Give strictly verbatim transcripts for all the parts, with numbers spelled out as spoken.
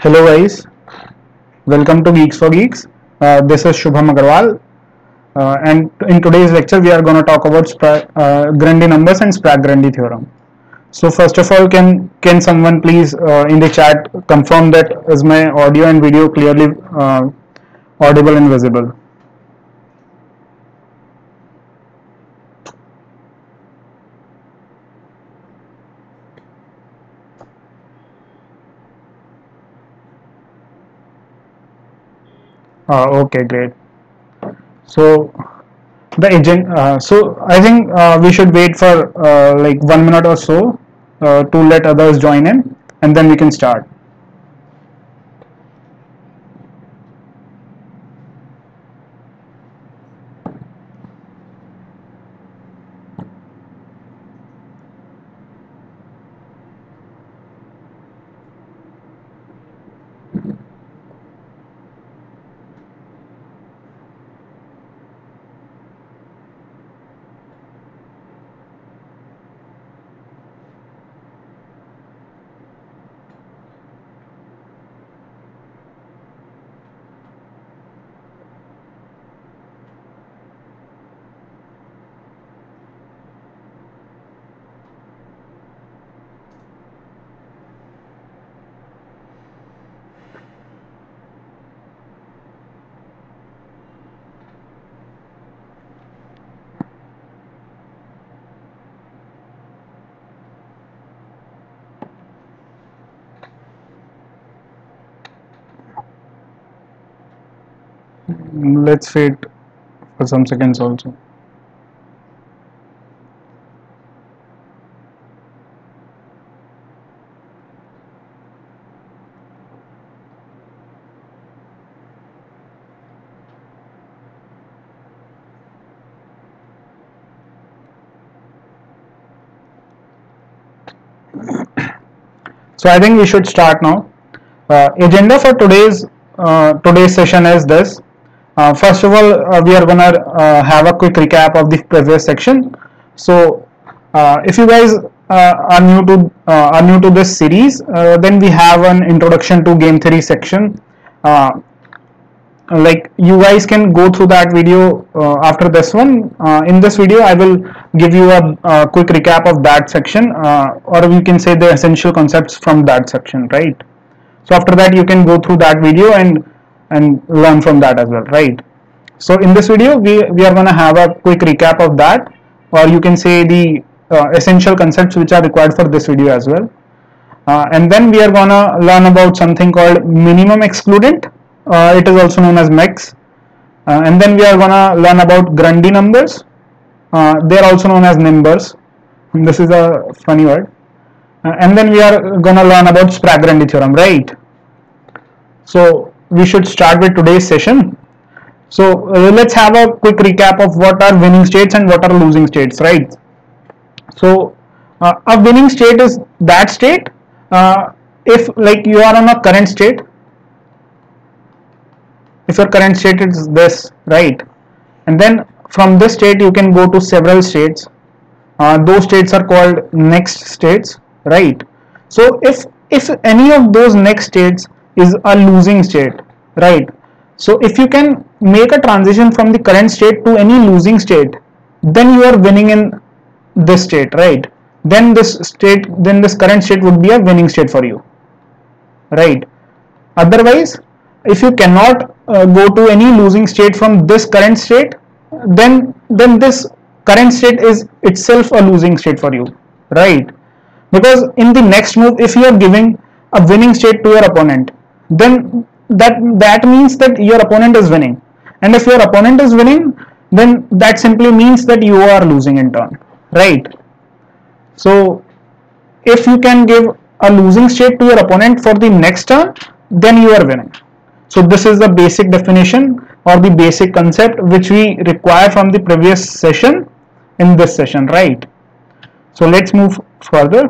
Hello guys, welcome to Geeks for Geeks. Uh, this is Shubham Agarwal, uh, and in today's lecture we are going to talk about Spra- uh, Grundy numbers and Sprague-Grundy theorem. So first of all, can can someone please uh, in the chat confirm that is my audio and video clearly uh, audible and visible? Uh, okay, great. So the agent. Uh, so I think uh, we should wait for uh, like one minute or so uh, to let others join in, and then we can start. Let's wait for some seconds also. So I think we should start now. Uh, agenda for today's uh, today's session is this. Uh, first of all, uh, we are gonna uh, have a quick recap of the previous section. So uh, if you guys uh, are new to uh, are new to this series, uh, then we have an introduction to game theory section. Uh, like you guys can go through that video uh, after this one. Uh, in this video I will give you a, a quick recap of that section, uh, or you can say the essential concepts from that section, right? So after that you can go through that video and and learn from that as well, right? So in this video we, we are going to have a quick recap of that, or you can say the uh, essential concepts which are required for this video as well. Uh, and then we are going to learn about something called minimum excludant. Uh, it is also known as M E X. Uh, and then we are going to learn about Grundy numbers. Uh, they are also known as numbers. This is a funny word. Uh, and then we are going to learn about Sprague-Grundy theorem, right? So we should start with today's session. So uh, let's have a quick recap of what are winning states and what are losing states, right? So uh, a winning state is that state uh, if like you are on a current state. If your current state is this, right, and then from this state you can go to several states. Uh, those states are called next states, right? So if if any of those next states is a losing state, right, so if you can make a transition from the current state to any losing state, then you are winning in this state, right? Then this state, then this current state would be a winning state for you, right? Otherwise, if you cannot uh, go to any losing state from this current state, then then this current state is itself a losing state for you, right? Because in the next move, if you are giving a winning state to your opponent, then that that means that your opponent is winning, and if your opponent is winning, then that simply means that you are losing in turn, right? So if you can give a losing state to your opponent for the next turn, then you are winning. So this is the basic definition or the basic concept which we require from the previous session in this session, right? So let's move further.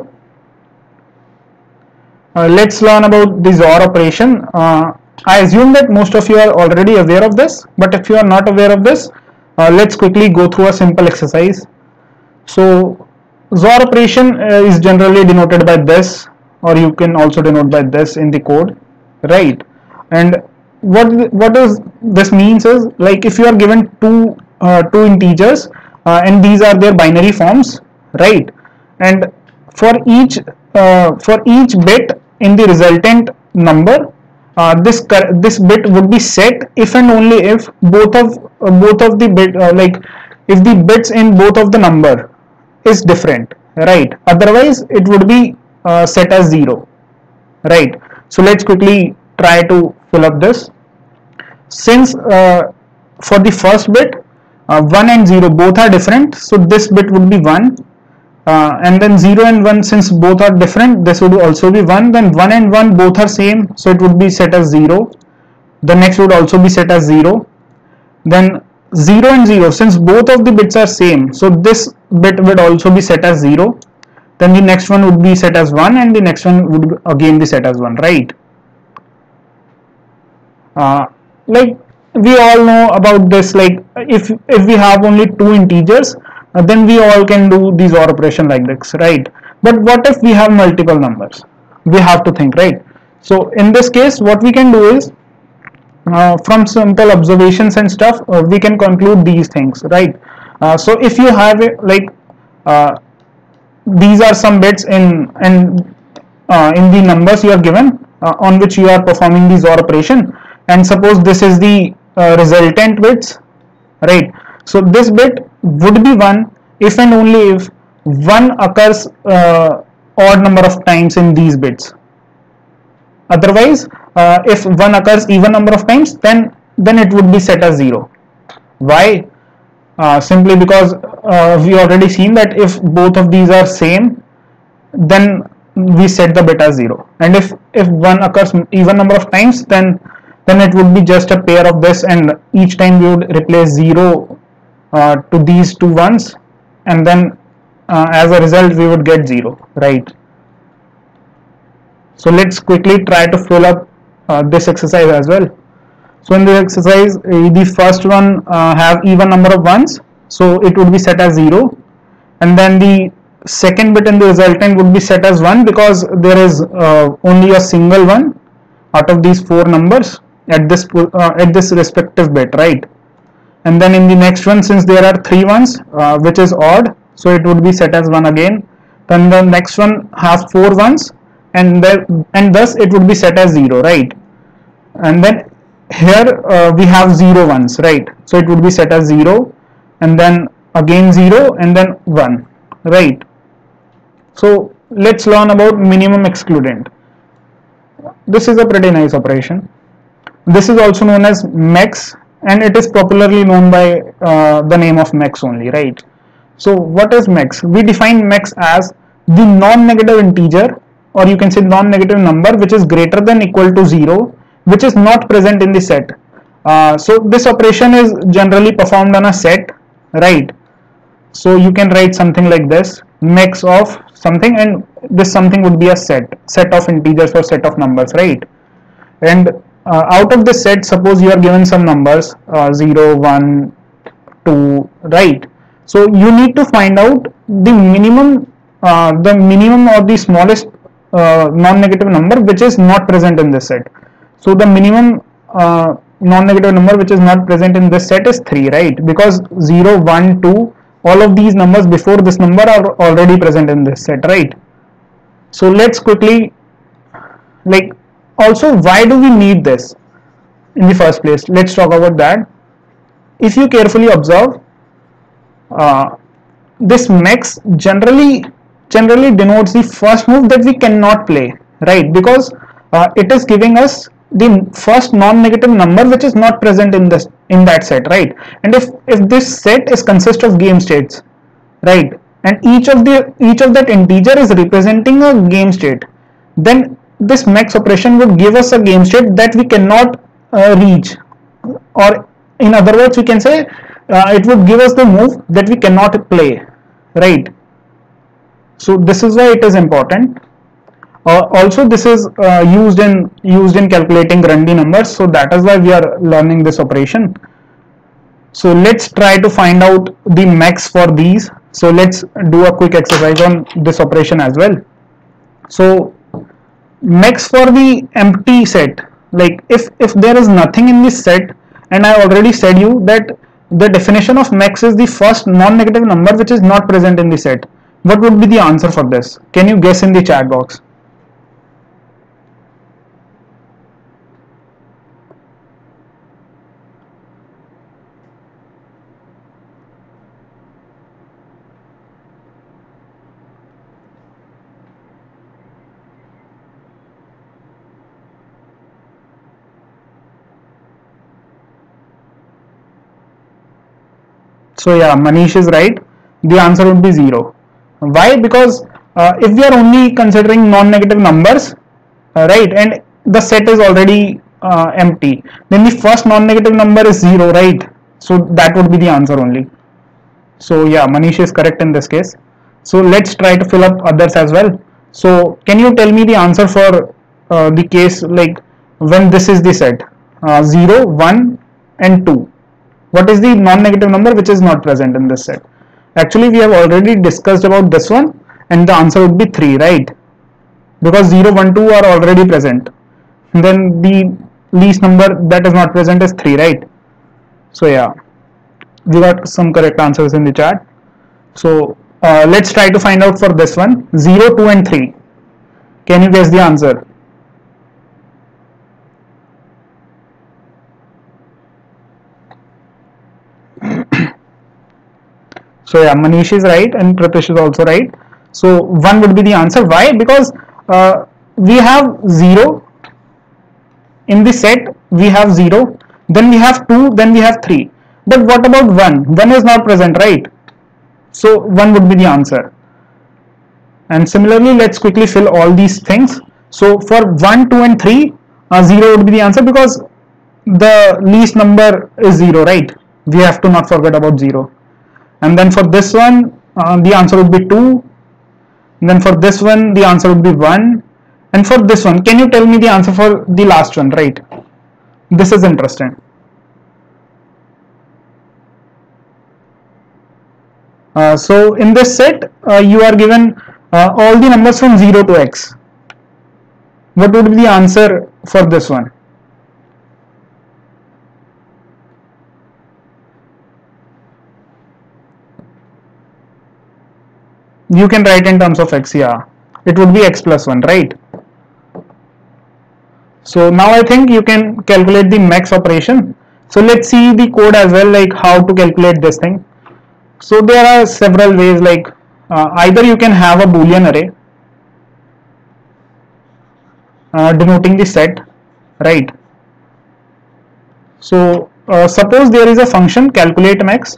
Uh, let's learn about the Z O R operation. Uh, I assume that most of you are already aware of this, but if you are not aware of this, uh, let's quickly go through a simple exercise. So Z O R operation uh, is generally denoted by this, or you can also denote by this in the code, right? And what what is this means is, like, if you are given two uh, two integers, uh, and these are their binary forms, right? And for each uh, for each bit in the resultant number, uh, this this bit would be set if and only if both of uh, both of the bit uh, like if the bits in both of the number is different, right? Otherwise it would be uh, set as zero, right? So let's quickly try to fill up this. Since uh, for the first bit, uh, one and zero both are different, so this bit would be one, uh, and then zero and one, since both are different, this would also be one. Then one and one both are same, so it would be set as zero. The next would also be set as zero. Then zero and zero, since both of the bits are same, so this bit would also be set as zero. Then the next one would be set as one, and the next one would again be set as one, right? Uh, like we all know about this, like if if we have only two integers, uh, then we all can do these OR operation like this, right? But what if we have multiple numbers? We have to think, right? So in this case, what we can do is, uh, from simple observations and stuff, uh, we can conclude these things, right? Uh, so if you have a, like uh, these are some bits in and uh, in the numbers you are given, uh, on which you are performing these OR operation, and suppose this is the uh, resultant bits, right? So this bit would be one if and only if one occurs uh, odd number of times in these bits. Otherwise, uh, if one occurs even number of times, then then it would be set as zero. Why? Uh, simply because uh, we already seen that if both of these are same, then we set the bit as zero, and if if one occurs even number of times, then then it would be just a pair of this, and each time we would replace zero uh, to these two ones, and then uh, as a result we would get zero, right? So let's quickly try to fill up uh, this exercise as well. So in this exercise, uh, the first one uh, have even number of ones, so it would be set as zero, and then the second bit in the resultant would be set as one, because there is uh, only a single one out of these four numbers at this uh, at this respective bit, right? And then in the next one, since there are three ones, uh, which is odd, so it would be set as one again. Then the next one has four ones, and there and thus it would be set as zero, right? And then here uh, we have zero ones, right? So it would be set as zero, and then again zero, and then one, right? So let's learn about minimum excludent. This is a pretty nice operation. This is also known as max, and it is popularly known by uh, the name of max only, right? So what is max? We define max as the non-negative integer, or you can say non-negative number, which is greater than or equal to zero, which is not present in the set. Uh, so this operation is generally performed on a set, right? So you can write something like this: max of something, and this something would be a set set of integers or set of numbers, right? And uh, out of this set, suppose you are given some numbers, uh, zero, one, two, right? So you need to find out the minimum uh, the minimum or the smallest uh, non-negative number which is not present in this set. So the minimum uh, non-negative number which is not present in this set is three, right? Because zero, one, two, all of these numbers before this number are already present in this set, right? So let's quickly, like, also why do we need this in the first place? Let's talk about that. If you carefully observe, uh, this max generally generally denotes the first move that we cannot play, right? Because uh, it is giving us the first non-negative number which is not present in this in that set, right? And if if this set is consist of game states, right, and each of the each of that integer is representing a game state, then this max operation would give us a game state that we cannot uh, reach, or in other words we can say uh, it would give us the move that we cannot play, right? So this is why it is important. Uh, also this is uh, used in used in calculating Grundy numbers, so that is why we are learning this operation. So let's try to find out the max for these. So let's do a quick exercise on this operation as well. So max for the empty set, like if if there is nothing in this set, and I already said you that the definition of max is the first non-negative number which is not present in the set, what would be the answer for this? Can you guess in the chat box? So yeah, Manish is right. The answer would be zero. Why? Because uh, if we are only considering non-negative numbers, uh, right, and the set is already uh, empty, then the first non-negative number is zero, right? So that would be the answer only. So yeah, Manish is correct in this case. So let's try to fill up others as well. So can you tell me the answer for uh, the case like when this is the set uh, zero, one and two? What is the non-negative number which is not present in this set? Actually, we have already discussed about this one, and the answer would be three, right? Because zero, one, two are already present. And then the least number that is not present is three, right? So yeah, we got some correct answers in the chat. So uh, let's try to find out for this one, zero, two and three. Can you guess the answer? So yeah, Manish is right and Pratish is also right. So one would be the answer. Why? Because uh, we have zero in the set. We have zero. Then we have two. Then we have three. But what about one? One is not present, right? So one would be the answer. And similarly, let's quickly fill all these things. So for one, two, and three, uh, zero would be the answer because the least number is zero, right? We have to not forget about zero. And then for this one, uh, the answer would be two. And then for this one, the answer would be one. And for this one, can you tell me the answer for the last one, right? This is interesting. Uh, so in this set, uh, you are given uh, all the numbers from zero to x. What would be the answer for this one? You can write in terms of x, yeah. It would be x plus one, right? So now I think you can calculate the max operation. So let's see the code as well, like how to calculate this thing. So there are several ways, like uh, either you can have a boolean array uh, denoting the set, right? So uh, suppose there is a function calculate max,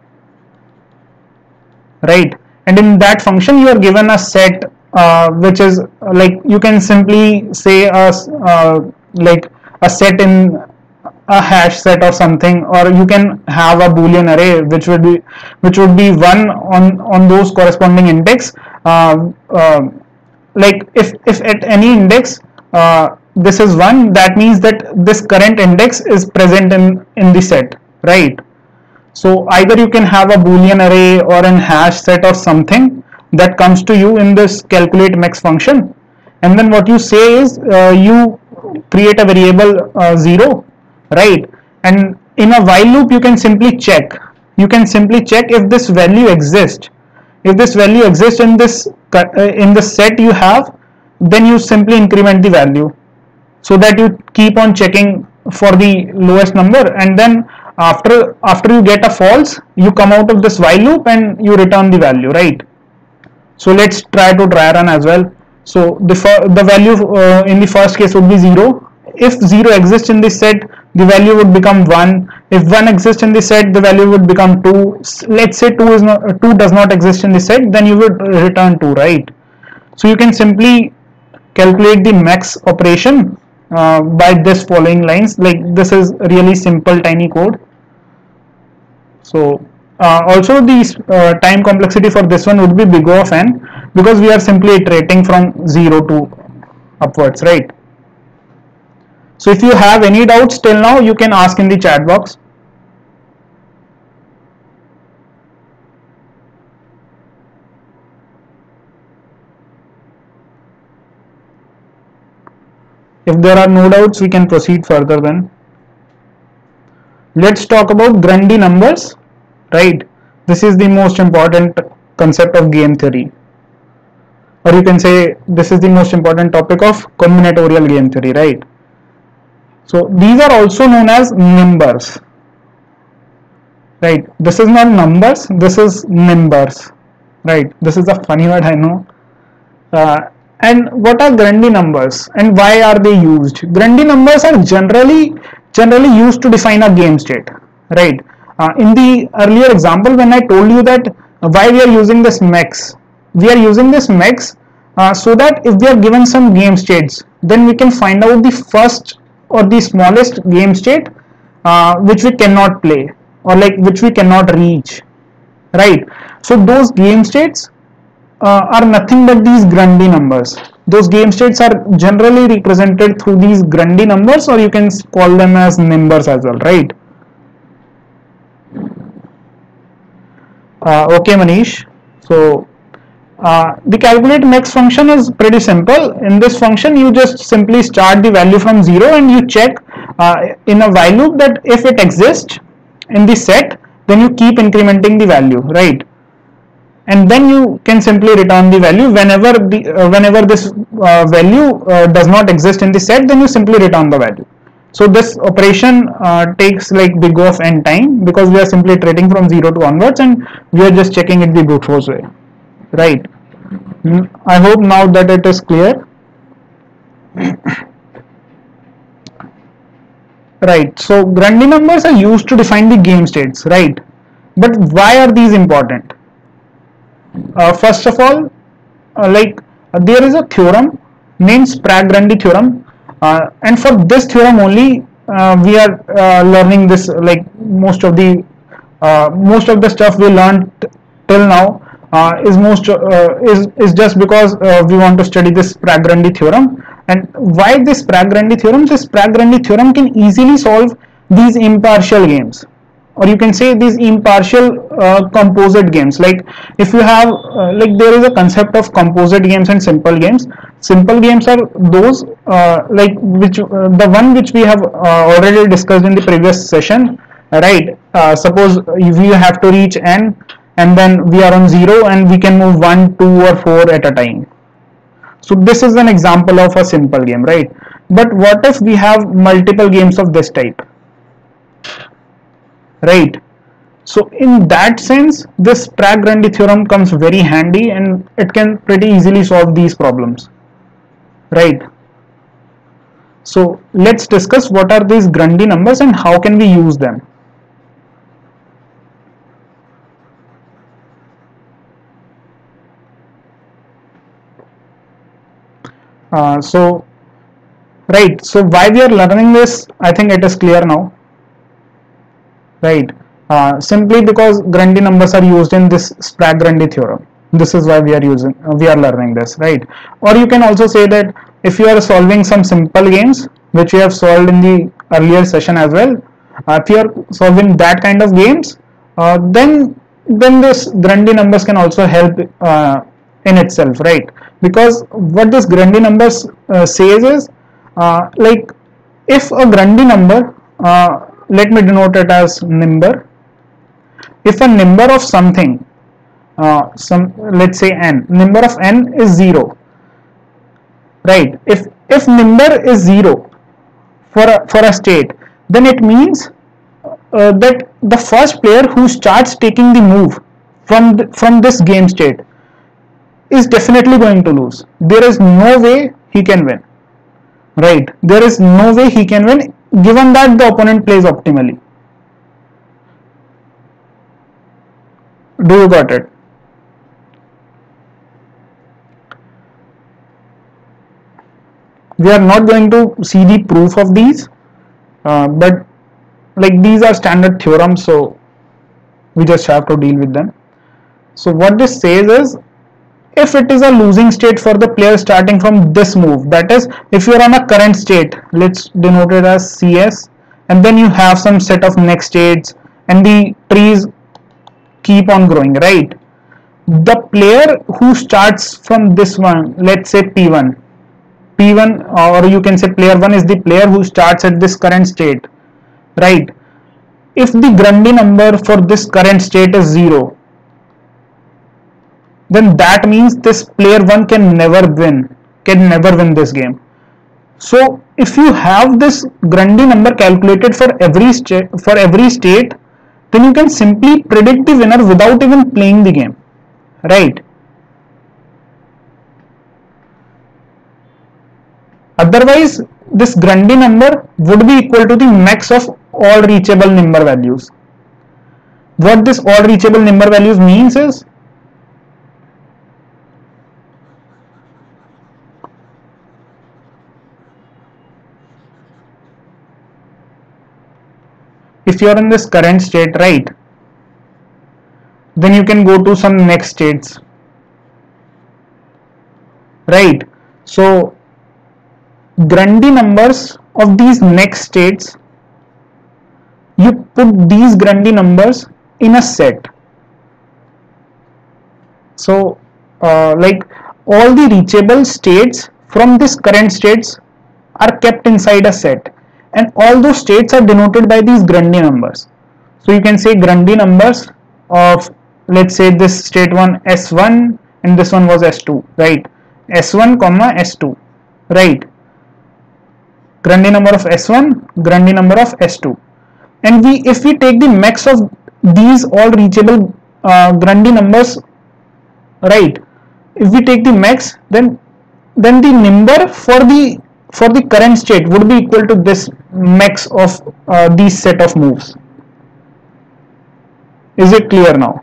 right? And in that function you are given a set uh, which is uh, like you can simply say a uh, like a set in a hash set or something, or you can have a boolean array which would be which would be one on on those corresponding index. Uh, uh, like if if at any index uh, this is one, that means that this current index is present in in the set, right? So either you can have a boolean array or an hash set or something that comes to you in this calculate max function, and then what you say is uh, you create a variable uh, zero, right? And in a while loop you can simply check you can simply check if this value exists. If this value exists in this uh, in the set you have, then you simply increment the value so that you keep on checking for the lowest number, and then after after you get a false, you come out of this while loop and you return the value, right? So let's try to dry run as well. So the the value uh, in the first case would be zero. If zero exists in this set, the value would become one. If one exists in the set, the value would become two. Let's say two is not two does not exist in the set, then you would return two, right? So you can simply calculate the max operation uh, by this following lines. Like this is really simple tiny code. So uh, also the uh, time complexity for this one would be big O of n, because we are simply iterating from zero to upwards, right? So if you have any doubts till now, you can ask in the chat box. If there are no doubts, we can proceed further then. Let's talk about Grundy numbers, right? This is the most important concept of game theory, or you can say this is the most important topic of combinatorial game theory, right? So these are also known as numbers, right? This is not numbers, this is numbers, right? This is a funny word, I know. Uh, and what are Grundy numbers and why are they used? Grundy numbers are generally generally used to define a game state, right? Uh, in the earlier example, when I told you that why we are using this mex, we are using this mex uh, so that if we are given some game states, then we can find out the first or the smallest game state uh, which we cannot play, or like which we cannot reach, right? So those game states uh, are nothing but these Grundy numbers. Those game states are generally represented through these Grundy numbers, or you can call them as numbers as well, right? Uh, okay, Manish. So uh, the calculate mex function is pretty simple. In this function, you just simply start the value from zero and you check uh, in a while loop that if it exists in the set, then you keep incrementing the value, right? And then you can simply return the value whenever the uh, whenever this uh, value uh, does not exist in the set, then you simply return the value. So this operation uh, takes like big O of n time, because we are simply iterating from zero to onwards and we are just checking it the brute force way, right? I hope now that it is clear. Right, so Grundy numbers are used to define the game states, right? But why are these important? Uh, first of all, uh, like uh, there is a theorem named Sprague-Grundy theorem, uh, and for this theorem only uh, we are uh, learning this. Like most of the uh, most of the stuff we learned till now uh, is most uh, is is just because uh, we want to study this Sprague-Grundy theorem. And why this Sprague-Grundy theorem? This Sprague-Grundy theorem can easily solve these impartial games, or you can say these impartial uh, composite games. Like if you have uh, like there is a concept of composite games and simple games. Simple games are those uh, like which uh, the one which we have uh, already discussed in the previous session, right? Uh, suppose we have to reach n and then we are on zero and we can move one, two or four at a time. So this is an example of a simple game, right? But what if we have multiple games of this type? Right, so in that sense this Sprague-Grundy theorem comes very handy and it can pretty easily solve these problems, right? So let's discuss what are these Grundy numbers and how can we use them. Uh, so right, so why we are learning this, I think it is clear now. Right, uh, simply because Grundy numbers are used in this Sprague-Grundy theorem. This is why we are using, uh, we are learning this, right? Or you can also say that if you are solving some simple games, which we have solved in the earlier session as well, uh, if you are solving that kind of games, uh, then then this Grundy numbers can also help uh, in itself, right? Because what this Grundy numbers uh, says is, uh, like if a Grundy number, uh, let me denote it as number. If a number of something, uh, some let's say n, number of n is zero, right? If if number is zero for a, for a state, then it means uh, that the first player who starts taking the move from the, from this game state is definitely going to lose. There is no way he can win, right? There is no way he can win given that the opponent plays optimally. Do you got it? We are not going to see the proof of these, uh, but like these are standard theorems, so we just have to deal with them. So what this says is, if it is a losing state for the player starting from this move, that is, if you are on a current state, let's denote it as C S, and then you have some set of next states and the trees keep on growing, right? The player who starts from this one, let's say P one, P one, or you can say player one is the player who starts at this current state, right? If the Grundy number for this current state is zero, then that means this player one can never win, can never win this game. So if you have this Grundy number calculated for every state, for every state, then you can simply predict the winner without even playing the game, right? Otherwise, this Grundy number would be equal to the max of all reachable number values. What this all reachable number values means is, if you are in this current state, right, then you can go to some next states, right? So Grundy numbers of these next states, you put these Grundy numbers in a set. So uh, like all the reachable states from this current states are kept inside a set, and all those states are denoted by these Grundy numbers. So you can say Grundy numbers of, let's say, this state one S one and this one was S two, right? S one comma S two, right? Grundy number of S one, Grundy number of S two, and we if we take the max of these all reachable uh, Grundy numbers, right? If we take the max, then then the number for the for the current state would be equal to this max of uh, these set of moves. Is it clear now?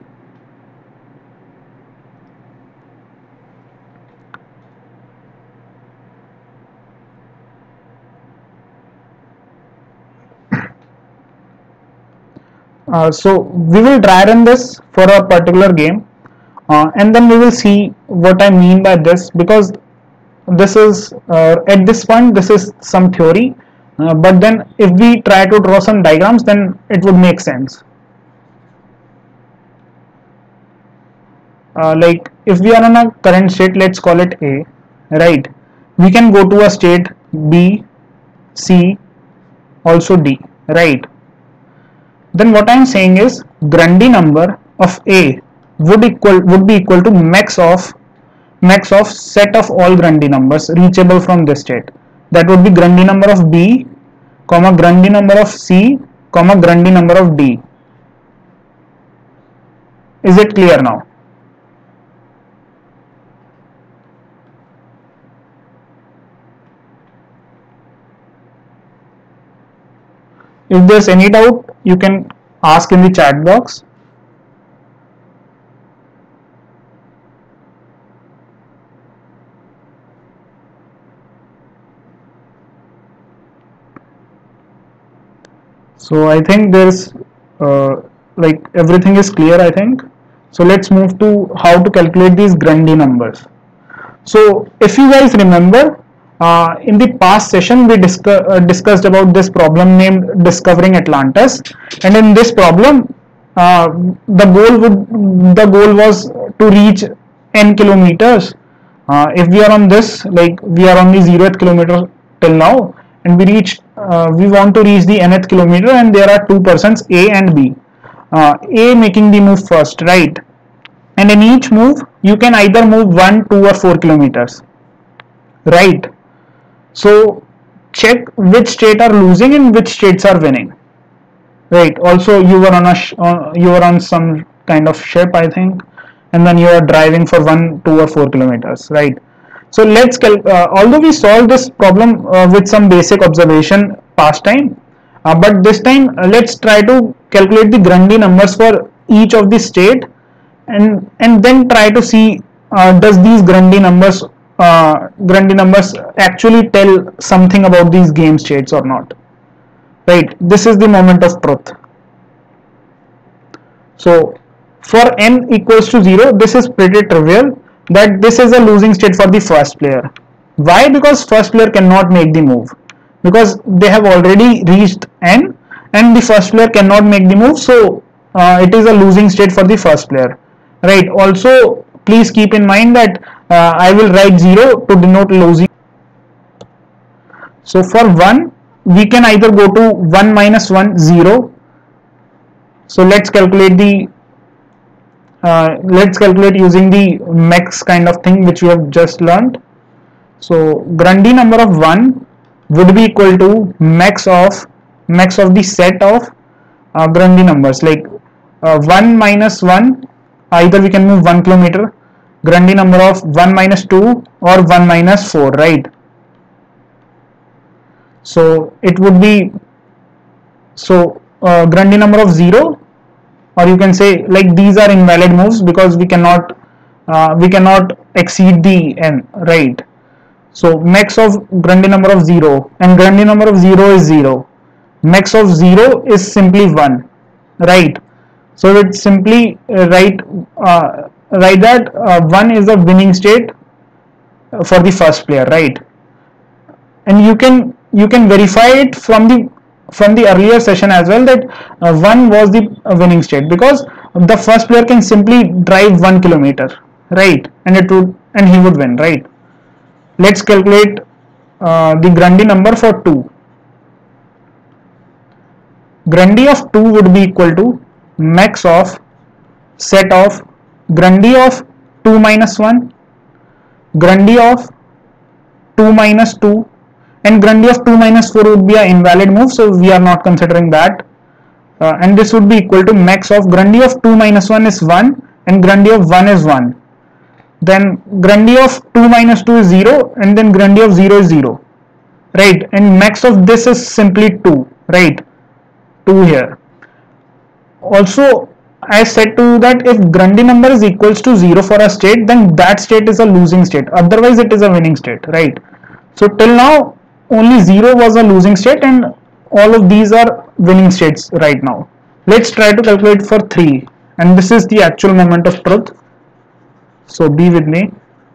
Uh, so we will try run this for a particular game, uh, and then we will see what I mean by this, because this is uh, at this point this is some theory, uh, but then if we try to draw some diagrams, then it would make sense. Uh, like if we are on a current state, let's call it A, right? We can go to a state B, C, also D, right? Then what I am saying is Grundy number of A would equal would be equal to max of max of set of all Grundy numbers reachable from this state. That would be Grundy number of B, comma Grundy number of C, comma Grundy number of D. Is it clear now? If there's any doubt, you can ask in the chat box. So I think there's uh, like everything is clear, I think. So let's move to how to calculate these Grundy numbers. So if you guys remember, uh, in the past session we discuss, uh, discussed about this problem named discovering Atlantis, and in this problem uh, the goal would the goal was to reach n kilometers. Uh, if we are on this, like we are on the zeroth kilometer till now, and we reach uh, we want to reach the nth kilometer, and there are two persons A and B. Uh, A making the move first, right? And in each move you can either move one, two or four kilometers, right? So check which state are losing and which states are winning, right? Also you were on a sh uh, you were on some kind of ship, I think, and then you are driving for one, two or four kilometers, right? So let's uh, although we solved this problem uh, with some basic observation past time, uh, but this time uh, let's try to calculate the Grundy numbers for each of the state, and and then try to see uh, does these Grundy numbers uh, Grundy numbers actually tell something about these game states or not, right? This is the moment of truth. So for n equals to zero, this is pretty trivial, that this is a losing state for the first player. Why? Because first player cannot make the move, because they have already reached n and the first player cannot make the move, so uh, it is a losing state for the first player, right? Also please keep in mind that uh, I will write zero to denote losing. So for one, we can either go to one minus one, zero. So let's calculate the uh, let's calculate using the max kind of thing which we have just learned. So Grundy number of one would be equal to max of max of the set of uh, Grundy numbers, like uh, one minus one, either we can move one kilometer, Grundy number of one minus two or one minus four, right? So it would be, so uh, Grundy number of zero, or you can say like these are invalid moves because we cannot uh, we cannot exceed the n, right? So max of Grundy number of zero, and Grundy number of zero is zero. Max of zero is simply one, right? So it's simply uh, write uh, write that uh, one is a winning state for the first player, right? And you can you can verify it from the from the earlier session as well, that uh, one was the uh, winning state, because the first player can simply drive one kilometer, right? And it would and he would win, right? Let's calculate uh, the Grundy number for two. Grundy of two would be equal to max of set of Grundy of two minus one, Grundy of two minus two, and Grundy of two minus four would be an invalid move, so we are not considering that. Uh, and this would be equal to max of Grundy of two minus one is one, and Grundy of one is one. Then Grundy of two minus two is zero, and then Grundy of zero is zero, right? And max of this is simply two, right? two here. Also, I said to you that if Grundy number is equals to zero for a state, then that state is a losing state, otherwise it is a winning state, right? So till now only zero was a losing state and all of these are winning states right now. Let's try to calculate for three, and this is the actual moment of truth, so be with me.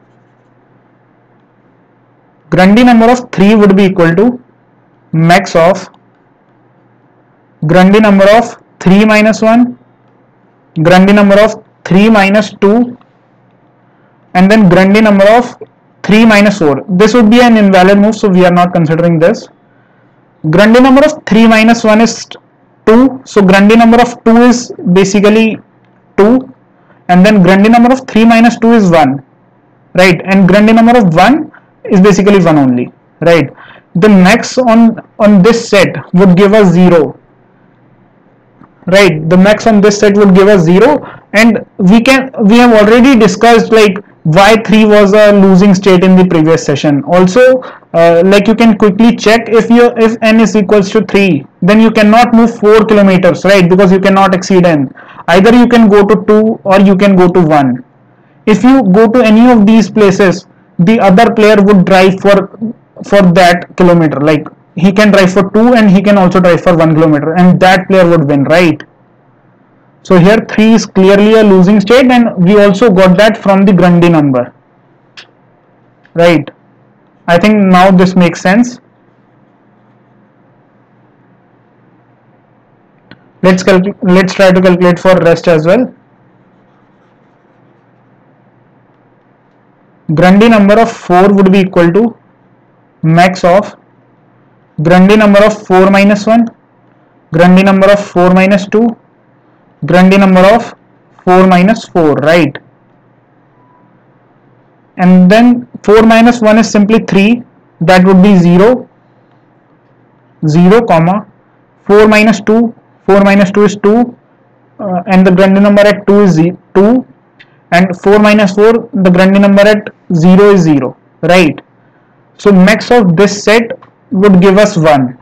Grundy number of three would be equal to max of Grundy number of three minus one, Grundy number of three minus two, and then Grundy number of three minus four. This would be an invalid move, so we are not considering this. Grundy number of three minus one is two, so Grundy number of two is basically two, and then Grundy number of three minus two is one, right? And Grundy number of one is basically one only, right? The max on on this set would give us zero, right? The max on this set would give us zero, and we can we have already discussed like why three was a losing state in the previous session. Also, uh, like you can quickly check, if you if n is equals to three, then you cannot move four kilometers, right? Because you cannot exceed n. Either you can go to two or you can go to one. If you go to any of these places, the other player would drive for for that kilometer, like he can drive for two and he can also drive for one kilometer, and that player would win, right? So here three is clearly a losing state, and we also got that from the Grundy number, right? I think now this makes sense. Let's let's try to calculate for rest as well. Grundy number of four would be equal to max of Grundy number of four minus one, Grundy number of four minus two, Grundy number of four minus four, right? And then four minus one is simply three, that would be zero, zero comma four minus two, four minus two is two, uh, and the Grundy number at two is two, and four minus four, the Grundy number at zero is zero, right? So max of this set would give us one,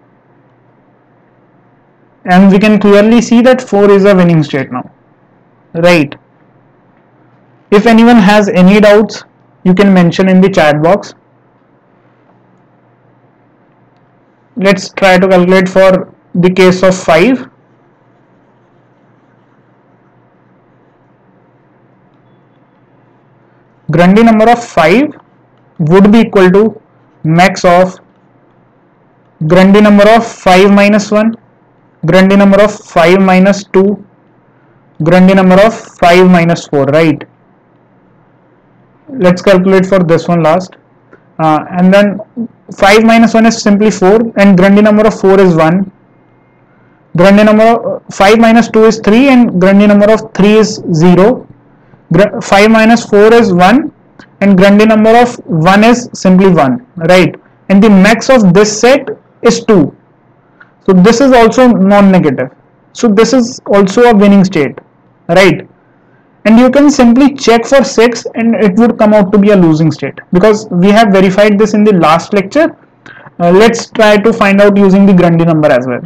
and we can clearly see that four is a winning state now, right? If anyone has any doubts, you can mention in the chat box. Let's try to calculate for the case of five. Grundy number of five would be equal to max of Grundy number of five minus one, Grundy number of five minus two, Grundy number of five minus four, right? Let's calculate for this one last. uh, and then five minus one is simply four, and Grundy number of four is one. Grundy number of five minus two is three, and Grundy number of three is zero. five minus four is one, and Grundy number of one is simply one, right? And the max of this set is two. So this is also non-negative. So this is also a winning state, right? And you can simply check for six and it would come out to be a losing state, because we have verified this in the last lecture. Uh, let's try to find out using the Grundy number as well.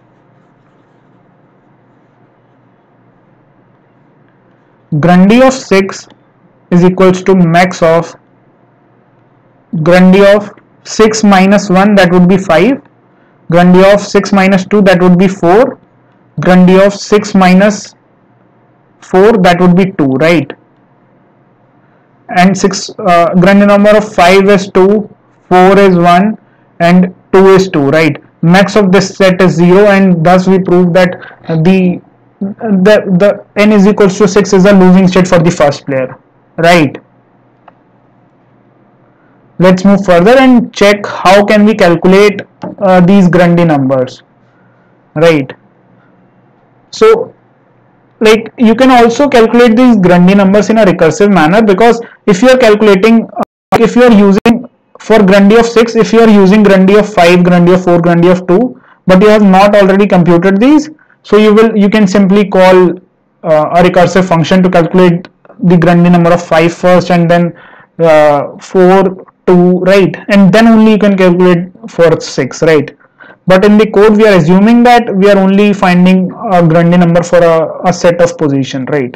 Grundy of six is equals to max of Grundy of six minus one, that would be five. Grundy of six minus two, that would be four. Grundy of six minus four, that would be two, right? And six uh, Grundy number of five is two, four is one, and two is two, right? Max of this set is zero, and thus we prove that the the the n is equals to six is a losing state for the first player, right? Let's move further and check how can we calculate uh, these Grundy numbers, right? So like you can also calculate these Grundy numbers in a recursive manner, because if you are calculating, uh, if you are using for Grundy of six, if you are using Grundy of five, Grundy of four, Grundy of two, but you have not already computed these, so you will you can simply call uh, a recursive function to calculate the Grundy number of five first, and then uh, four, two, right? And then only you can calculate for six, right? But in the code we are assuming that we are only finding a Grundy number for a, a set of position, right?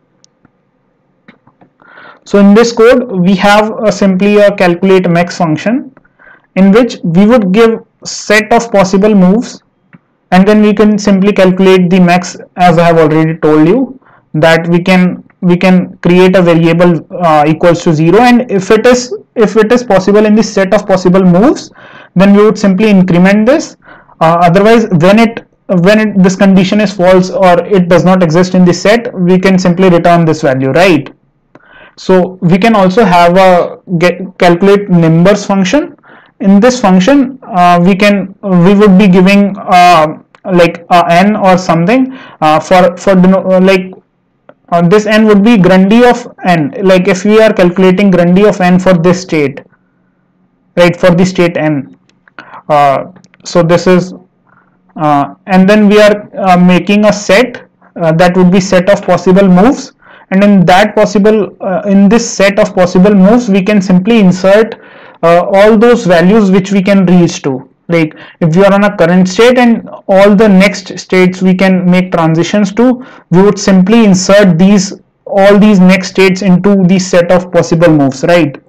So in this code we have a simply a calculate max function, in which we would give set of possible moves, and then we can simply calculate the max, as I have already told you, that we can we can create a variable uh, equals to zero, and if it is if it is possible in the set of possible moves, then we would simply increment this. Uh, otherwise, when it when it, this condition is false or it does not exist in the set, we can simply return this value, right? So we can also have a get calculate numbers function. In this function, uh, we can we would be giving uh, like a n or something uh, for for uh, like uh, this n would be Grundy of n. Like if we are calculating Grundy of n for this state, right, for the state n. Uh, so this is uh, and then we are uh, making a set uh, that would be set of possible moves, and in that possible uh, in this set of possible moves we can simply insert uh, all those values which we can reach to. Like if we are on a current state and all the next states we can make transitions to, we would simply insert these all these next states into the set of possible moves, right?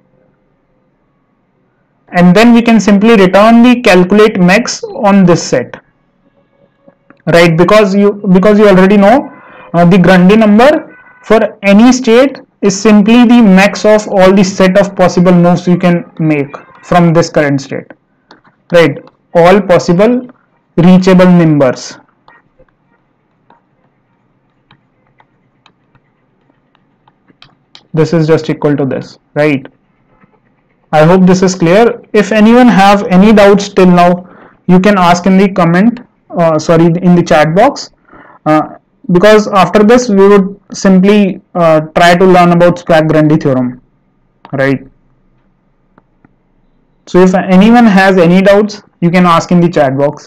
And then we can simply return the calculate max on this set, right? Because you because you already know uh, the Grundy number for any state is simply the max of all the set of possible moves you can make from this current state, right? All possible reachable numbers. This is just equal to this, right? I hope this is clear. If anyone have any doubts till now, you can ask in the comment, uh, sorry, in the chat box, uh, because after this we would simply uh, try to learn about Sprague-Grundy theorem, right? So if anyone has any doubts, you can ask in the chat box.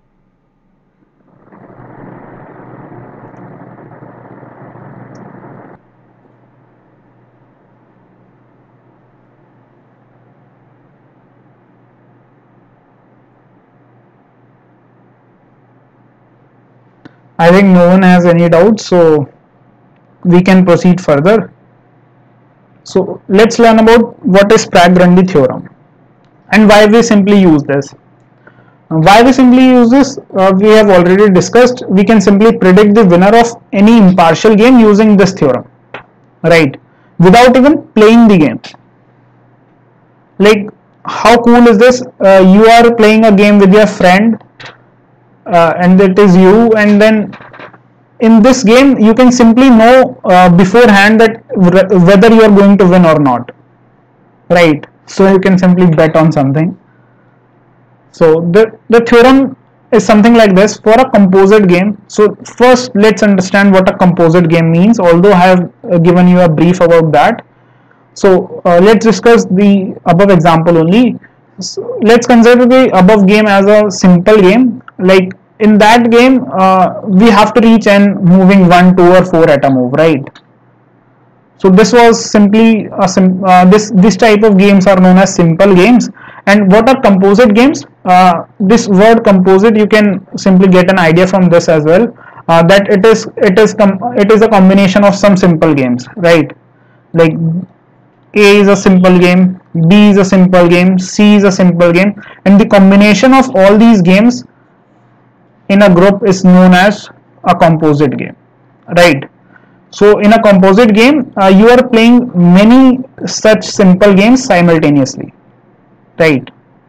I think no one has any doubts, so we can proceed further. So let's learn about what is Sprague-Grundy theorem and why we simply use this. Why we simply use this, uh, we have already discussed. We can simply predict the winner of any impartial game using this theorem, right? Without even playing the game. Like how cool is this? Uh, you are playing a game with your friend, Uh, and it is you, and then in this game you can simply know uh, beforehand that whether you are going to win or not, right? so you can simply bet on something. So the, the theorem is something like this for a composite game. So first let's understand what a composite game means, although I have uh, given you a brief about that. So uh, let's discuss the above example only. So let's consider the above game as a simple game. Like in that game uh, we have to reach n moving one, two or four at a move, right? So this was simply a sim uh, this this type of games are known as simple games. And what are composite games? Uh, this word composite, you can simply get an idea from this as well, uh, that it is it is it is a combination of some simple games, right? Like A is a simple game, B is a simple game, C is a simple game, and the combination of all these games in a group is known as a composite game, right? So in a composite game, uh, you are playing many such simple games simultaneously, right?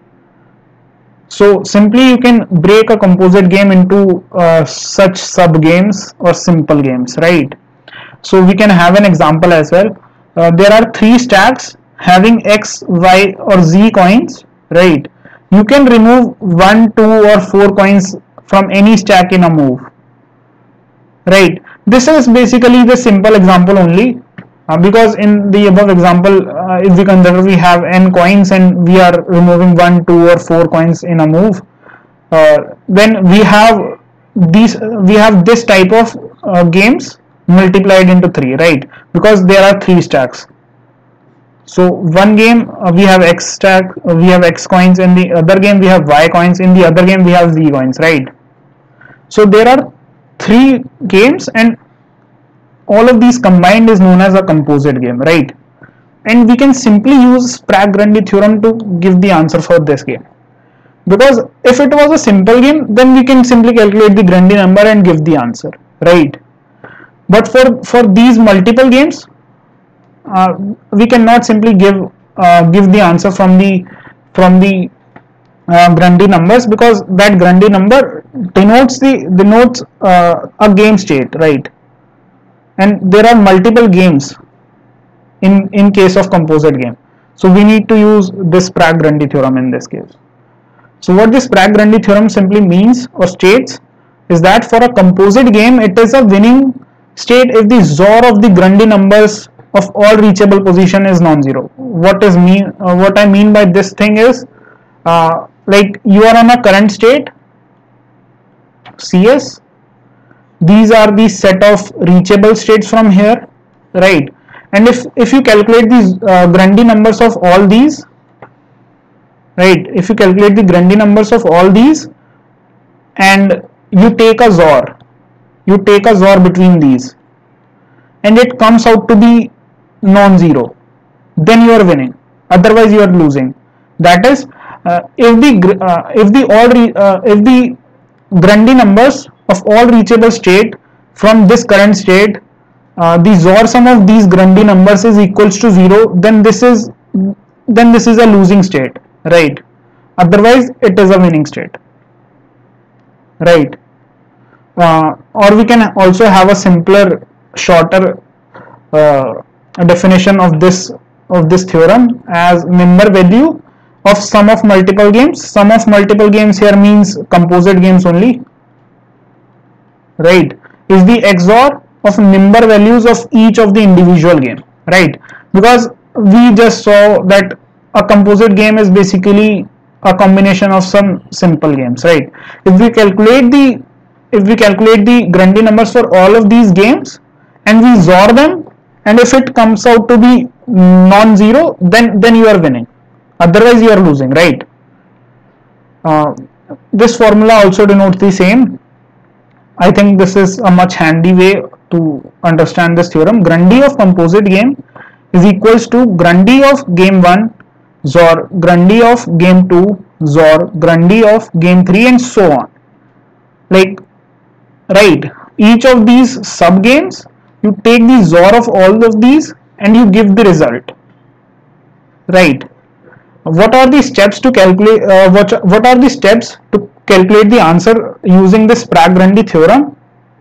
So simply you can break a composite game into uh, such sub games or simple games, right? So we can have an example as well. Uh, there are three stacks having X, Y or Z coins, right? You can remove one, two or four coins from any stack in a move, right? This is basically the simple example only, uh, because in the above example, uh, if we consider we have n coins and we are removing one, two or four coins in a move, uh, then we have these we have this type of uh, games multiplied into three, right? Because there are three stacks. So one game uh, we have X stack, uh, we have X coins, in the other game we have Y coins, in the other game we have Z coins, right? So there are three games and all of these combined is known as a composite game, right? And we can simply use Sprague-Grundy theorem to give the answer for this game, because if it was a simple game then we can simply calculate the Grundy number and give the answer, right? But for for these multiple games uh, we cannot simply give uh, give the answer from the from the uh, Grundy numbers, because that Grundy number denotes the denotes uh, a game state, right? And there are multiple games in in case of composite game, so we need to use this Sprague-Grundy theorem in this case. So what this Sprague-Grundy theorem simply means or states is that for a composite game it is a winning state if the Z O R of the Grundy numbers of all reachable position is non-zero. What is mean uh, what I mean by this thing is uh, like you are on a current state C S. These are the set of reachable states from here, right? And if if you calculate these uh, Grundy numbers of all these, right? If you calculate the Grundy numbers of all these and you take a Z O R, you take a Z O R between these, and it comes out to be non-zero, then you are winning. Otherwise, you are losing. That is, uh, if the uh, if the all re, uh, if the Grundy numbers of all reachable state from this current state, uh, the Z O R sum of these Grundy numbers is equals to zero, then this is then this is a losing state, right? Otherwise, it is a winning state, right? Uh, or we can also have a simpler, shorter uh, definition of this of this theorem as member value of sum of multiple games. Sum of multiple games here means composite games only, right? Is the X O R of member values of each of the individual game, right? Because we just saw that a composite game is basically a combination of some simple games, right? If we calculate the if we calculate the Grundy numbers for all of these games and we Z O R them, and if it comes out to be non-zero, then then you are winning. Otherwise, you are losing, right? Uh, this formula also denotes the same. I think this is a much handy way to understand this theorem. Grundy of composite game is equals to Grundy of game one, Z O R, Grundy of game two, Z O R, Grundy of game three, and so on. Like, right, each of these sub games, you take the Z O R of all of these and you give the result, right? What are the steps to calculate uh, what, what are the steps to calculate the answer using this Sprague-Grundy theorem?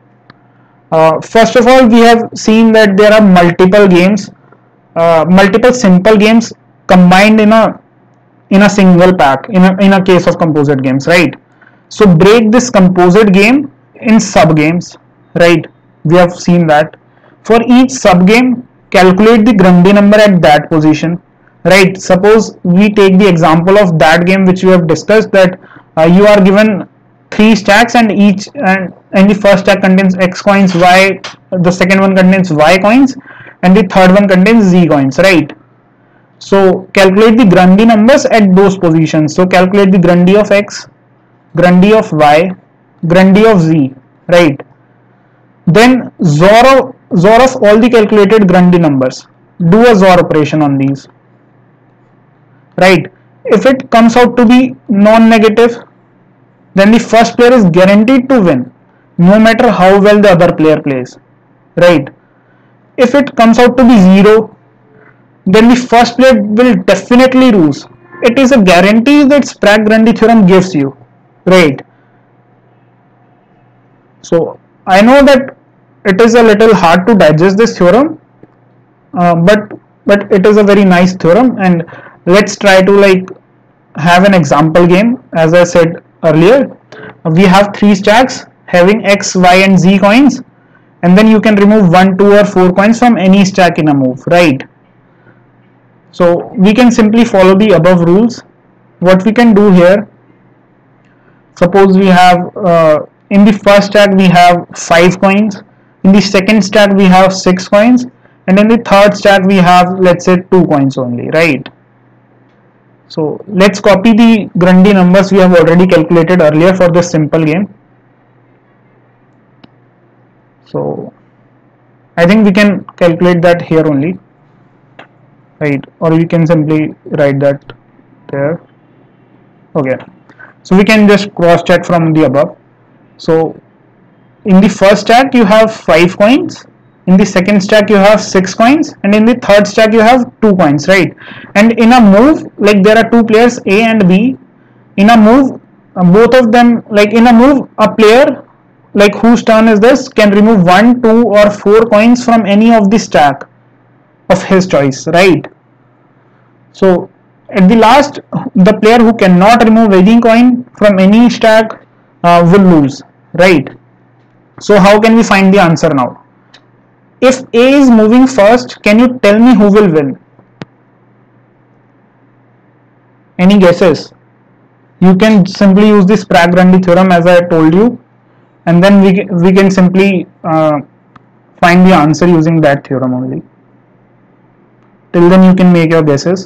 Uh, first of all, we have seen that there are multiple games, uh, multiple simple games combined in a in a single pack in a, in a case of composite games, right? So break this composite game in sub games, right? We have seen that. For each sub game, calculate the Grundy number at that position, right? Suppose we take the example of that game which we have discussed, that uh, you are given three stacks and each and, and the first stack contains X coins, Y, the second one contains Y coins, and the third one contains Z coins, right? So calculate the Grundy numbers at those positions. So calculate the Grundy of X, Grundy of Y, Grundy of Z, right? Then Z O R of, Z O R of all the calculated Grundy numbers. Do a Z O R operation on these, right? If it comes out to be non-negative, then the first player is guaranteed to win, no matter how well the other player plays, right? If it comes out to be zero, then the first player will definitely lose. It is a guarantee that Sprague-Grundy theorem gives you, right? So I know that it is a little hard to digest this theorem, uh, but but it is a very nice theorem, and let's try to like have an example game. As I said earlier, we have three stacks having X, Y, and Z coins, and then you can remove one, two, or four coins from any stack in a move, right? So we can simply follow the above rules. What we can do here, suppose we have uh, in the first stack we have five coins, in the second stack we have six coins, and in the third stack we have, let's say, two coins only, right? So let's copy the Grundy numbers we have already calculated earlier for this simple game. So I think we can calculate that here only, right? Or we can simply write that there. Okay, so we can just cross check from the above. So in the first stack you have five coins, in the second stack you have six coins, and in the third stack you have two coins, right? And in a move, like there are two players A and B. In a move, uh, both of them, like in a move, a player like whose turn is this can remove one, two, or four coins from any of the stack of his choice, right? So at the last, the player who cannot remove any coin from any stack uh, will lose, right? So how can we find the answer now? If A is moving first, can you tell me who will win? Any guesses? You can simply use the Sprague-Grundy theorem as I told you, and then we, we can simply uh, find the answer using that theorem only. Till then you can make your guesses.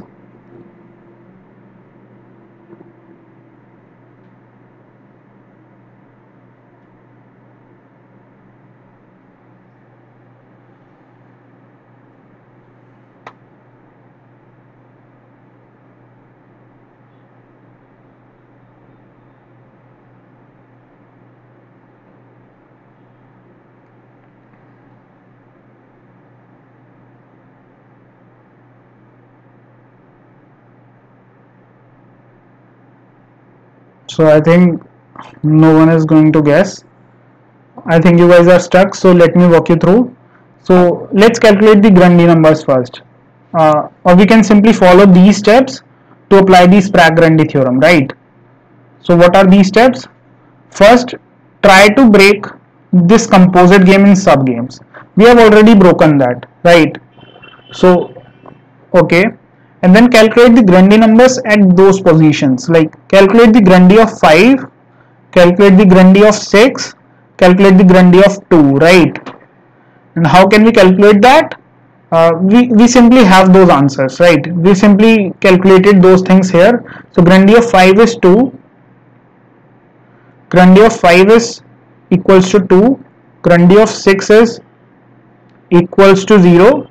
So I think no one is going to guess. I think you guys are stuck, so let me walk you through. So let's calculate the Grundy numbers first, uh, or we can simply follow these steps to apply the Sprague-Grundy theorem, right? So what are these steps? First, try to break this composite game in sub games. We have already broken that, right? So okay, and then calculate the Grundy numbers at those positions. Like calculate the Grundy of five, calculate the Grundy of six, calculate the Grundy of two, right? And how can we calculate that? Uh, we, we simply have those answers, right? We simply calculated those things here. So Grundy of five is two, Grundy of five is equals to two, Grundy of six is equals to zero,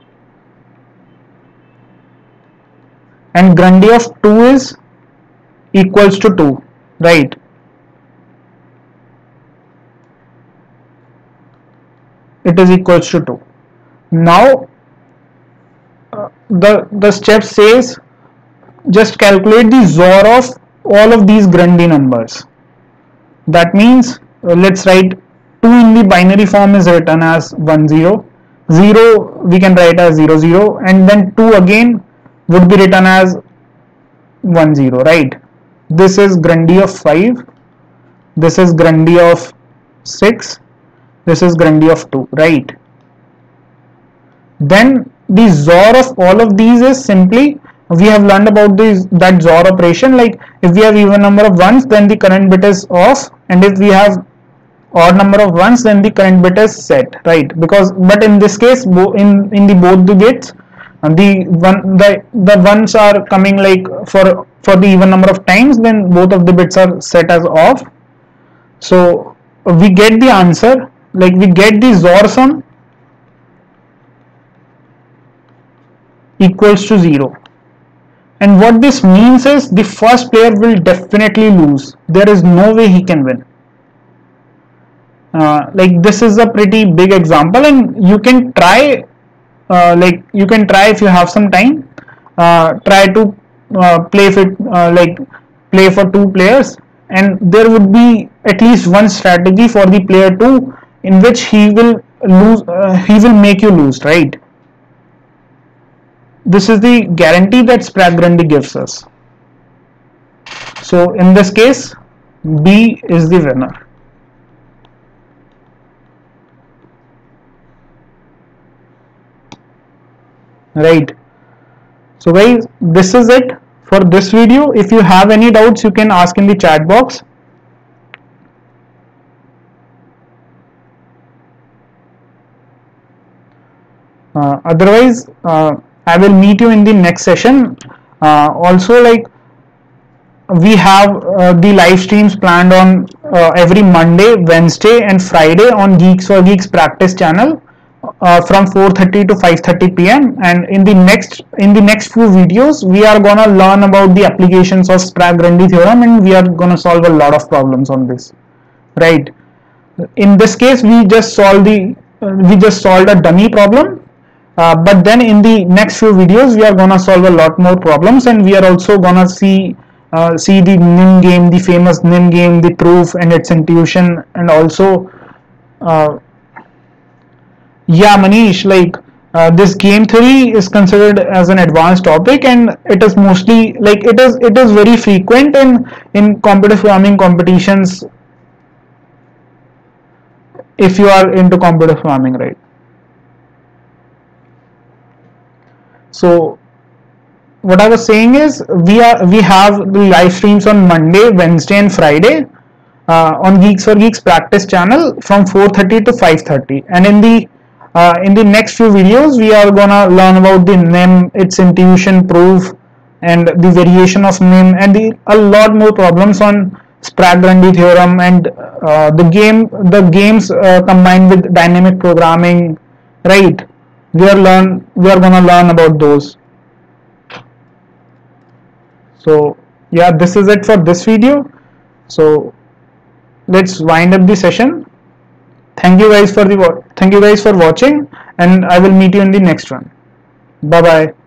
and Grundy of two is equals to two, right? It is equals to two. Now uh, the the step says just calculate the Z O R of all of these Grundy numbers. That means uh, let's write two in the binary form is written as one zero, zero we can write as zero zero, and then two again would be written as one zero, right? This is Grundy of five, this is Grundy of six, this is Grundy of two, right? Then the Z O R of all of these is simply, we have learned about this, that Z O R operation, like if we have even number of ones, then the current bit is off, and if we have odd number of ones, then the current bit is set, right? Because but in this case, in in the both the bits, the one the the ones are coming like for for the even number of times, then both of the bits are set as off. So we get the answer, like we get the Z O R sum equals to zero. And what this means is the first player will definitely lose. There is no way he can win. Uh, like this is a pretty big example, and you can try, uh, like you can try if you have some time, uh, try to uh, play for uh, like play for two players, and there would be at least one strategy for the player two in which he will lose, uh, he will make you lose, right? This is the guarantee that Sprague-Grundy gives us. So in this case, B is the winner. Right. So guys, this is it for this video. If you have any doubts, you can ask in the chat box. Uh, otherwise, uh, I will meet you in the next session. Uh, also, like we have uh, the live streams planned on uh, every Monday, Wednesday, and Friday on Geeks for Geeks practice channel uh, from four thirty to five thirty p m And in the next in the next few videos, we are gonna learn about the applications of Sprague-Grundy theorem, and we are gonna solve a lot of problems on this. Right? In this case, we just solved the uh, we just solved a dummy problem. Uh, but then in the next few videos we are gonna solve a lot more problems, and we are also gonna see uh, see the N I M game, the famous N I M game, the proof and its intuition, and also uh, yeah, Manish, like uh, this game theory is considered as an advanced topic, and it is mostly like it is it is very frequent in in competitive programming competitions if you are into competitive programming, right? So what I was saying is we are we have the live streams on Monday, Wednesday, and Friday uh, on Geeks for Geeks practice channel from four thirty to five thirty, and in the uh, in the next few videos we are gonna learn about the N I M, its intuition, proof, and the variation of N I M, and the a lot more problems on Sprague-Grundy theorem, and uh, the game the games uh, combined with dynamic programming, right? We are learn we are gonna learn about those. So yeah, this is it for this video. So let's wind up the session. Thank you guys for the thank you guys for watching, and I will meet you in the next one. Bye bye.